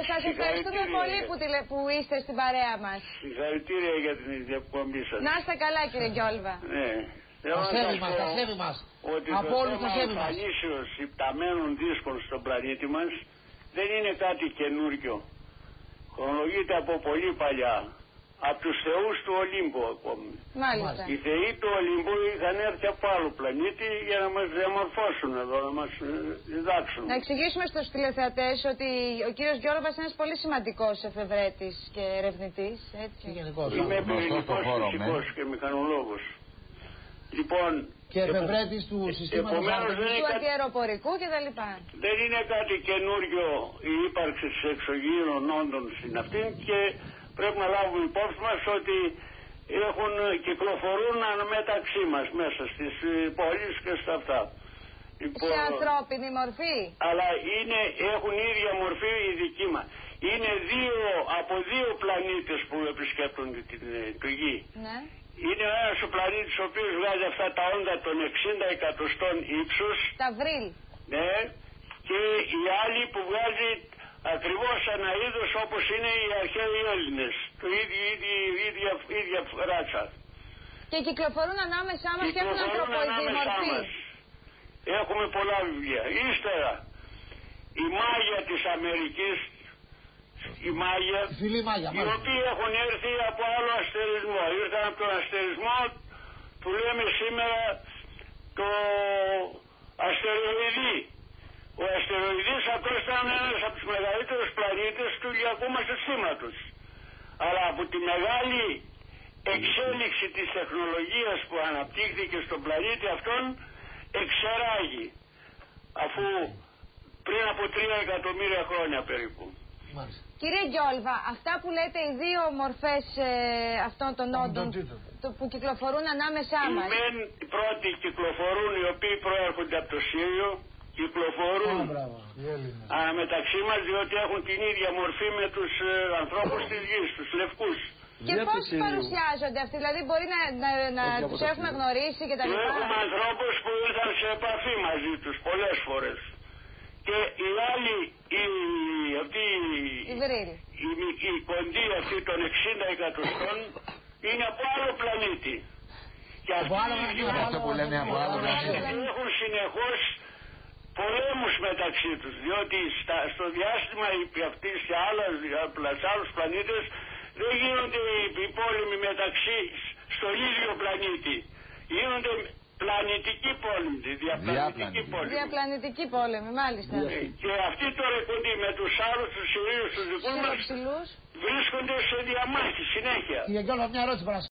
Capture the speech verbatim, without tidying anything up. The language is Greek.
σας ευχαριστούμε πολύ που, τηλε... που είστε στην παρέα μας. Συγχαρητήρια για την διακομπή σας. Να είστε καλά, κύριε Γκιόλβα. Ναι. Τα σέβη μας, τα σέβη μας. Ότι από όλους τα σέβη μας. Το θέμα υπταμένων δίσκων στον πλανήτη μας δεν είναι κάτι καινούριο. Χρονολογείται από πολύ παλιά. Από τους θεούς του Ολύμπου ακόμη. Μάλιστα. Οι θεοί του Ολύμπου είχαν έρθει από άλλο πλανήτη για να μας διαμορφώσουν εδώ, να μας διδάξουν. Να εξηγήσουμε στους τηλεθεατές ότι ο κύριος Γκιόλβας είναι ένας πολύ σημαντικός εφευρέτης και ερευνητής. Έτσι. Είμαι πυρηνικός φυσικός και μηχανολόγος. Λοιπόν, και εφευρέτης του συστήματος του αντιαεροπορικού κτλ. Δεν είναι κάτι καινούριο η ύπαρξη της εξωγήινων όντων στην αυτήν και πρέπει να λάβουμε υπόψη μας ότι έχουν, κυκλοφορούν μεταξύ μας μέσα στις πόλεις και στα αυτά. Λοιπόν, σε ανθρώπινη μορφή. Αλλά είναι, έχουν ίδια μορφή η δική μας. Είναι δύο, από δύο πλανήτες που επισκέπτονται την, τη Γη. Ναι. Είναι ένας ο πλανήτης ο οποίος βγάζει αυτά τα όντα των εξήντα εκατοστών ύψους. Τα βρύλ. Ναι. Και η άλλη που βγάζει ακριβώς ένα είδος όπως είναι οι αρχαίοι Έλληνες. Το ίδιο, ίδιο, ίδια, ίδια ράτσα. Και κυκλοφορούν ανάμεσά μας και έχουν ανθρωποειδή μορφή. Έχουμε πολλά βιβλία. Ύστερα, η Μάγια της Αμερικής, η Μάγια, οι οποίοι έχουν έρθει από άλλο αστερισμό. Ήρθαν από τον αστερισμό, που λέμε σήμερα το αστεροειδή. Ο αστεροειδής αυτός ήταν ένας από τους μεγαλύτερους πλανήτες του ηλιακού μας συστήματος. Αλλά από τη μεγάλη εξέλιξη της τεχνολογίας που αναπτύχθηκε στον πλανήτη αυτόν, εξεράγει, αφού πριν από τρία εκατομμύρια χρόνια περίπου. Μάλιστα. Κύριε Γκιόλβα, αυτά που λέτε οι δύο μορφές ε, αυτών των όντων που κυκλοφορούν ανάμεσά μας. Οι μεν οι πρώτοι κυκλοφορούν, οι οποίοι προέρχονται από το Σύριο, κυκλοφορούν oh, μεταξύ μας, διότι έχουν την ίδια μορφή με τους ε, ανθρώπους της γης, τους λευκούς. Και πώς παρουσιάζονται αυτοί, δηλαδή μπορεί να, να, να τους έχουμε γνωρίσει και τα λοιπά. Έχουμε ανθρώπους που ήρθαν σε επαφή μαζί τους πολλές φορές. Και οι άλλοι, οι, αυτοί, η, η, η κοντή αυτή των εξήντα εκατοστών είναι από άλλο πλανήτη. Και αυτοί έχουν συνεχώς πολέμους μεταξύ τους, διότι στα, στο διάστημα αυτοί σε άλλους πλανήτες δεν γίνονται οι πόλεμοι μεταξύ στον ίδιο πλανήτη. Γίνονται πλανητικοί πόλεμοι, διαπλανητικοί πόλεμοι. Διαπλανητικοί πόλεμοι, μάλιστα. Και αυτοί τώρα κοντοί με τους άλλους, τους Συρίους, τους δικούς μας, βρίσκονται σε διαμάχη συνέχεια. Κύριε Γκιόλβα, μια ερώτηση